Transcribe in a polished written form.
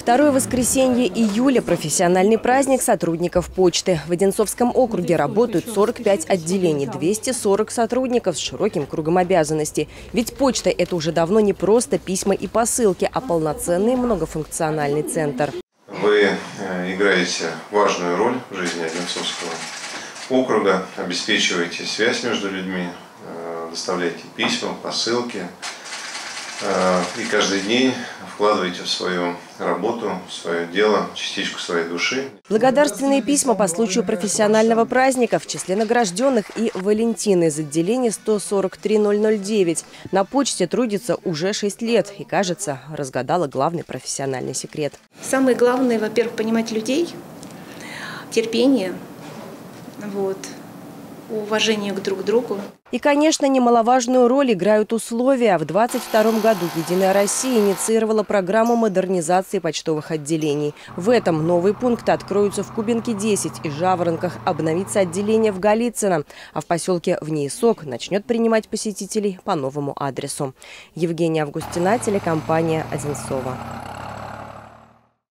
Второе воскресенье июля – профессиональный праздник сотрудников почты. В Одинцовском округе работают 45 отделений, 240 сотрудников с широким кругом обязанностей. Ведь почта – это уже давно не просто письма и посылки, а полноценный многофункциональный центр. Вы играете важную роль в жизни Одинцовского округа, обеспечиваете связь между людьми, доставляете письма, посылки и каждый день вкладываете в свою работу, в свое дело частичку своей души. Благодарственные письма по случаю профессионального праздника, в числе награжденных и Валентины из отделения 143009. На почте трудится уже 6 лет и, кажется, разгадала главный профессиональный секрет. Самое главное, во-первых, понимать людей, терпение, уважение друг к другу. И, конечно, немаловажную роль играют условия. В 2022 году «Единая Россия» инициировала программу модернизации почтовых отделений. В этом новые пункты откроются в Кубинке-10 и Жаворонках, обновится отделение в Голицыно, а в поселке Внеисок начнет принимать посетителей по новому адресу. Евгения Августина, телекомпания «Одинцово».